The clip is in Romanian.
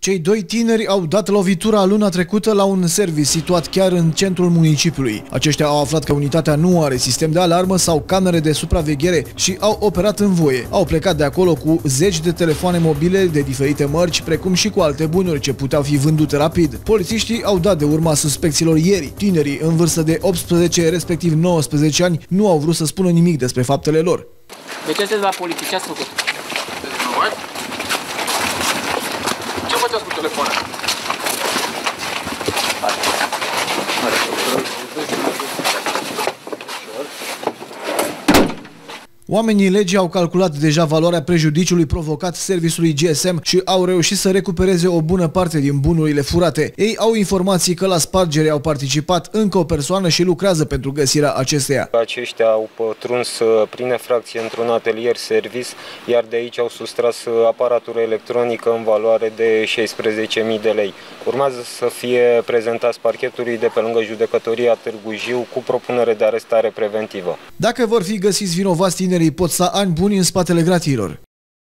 Cei doi tineri au dat lovitura luna trecută la un serviciu situat chiar în centrul municipiului. Aceștia au aflat că unitatea nu are sistem de alarmă sau camere de supraveghere și au operat în voie. Au plecat de acolo cu zeci de telefoane mobile de diferite mărci, precum și cu alte bunuri ce puteau fi vândute rapid. Polițiștii au dat de urma suspecților ieri. Tinerii în vârstă de 18, respectiv 19 ani, nu au vrut să spună nimic despre faptele lor. De ce sunteți la poliție? Ce ați făcut? Ce faceți cu telefoane? Oamenii legii au calculat deja valoarea prejudiciului provocat serviciului GSM și au reușit să recupereze o bună parte din bunurile furate. Ei au informații că la spargere au participat încă o persoană și lucrează pentru găsirea acesteia. Aceștia au pătruns prin infracție într-un atelier service, iar de aici au sustras aparatură electronică în valoare de 16.000 de lei. Urmează să fie prezentați parchetului de pe lângă judecătoria Târgu Jiu cu propunere de arestare preventivă. Dacă vor fi găsiți vinovați, tinerii pot sta ani buni în spatele gratiilor.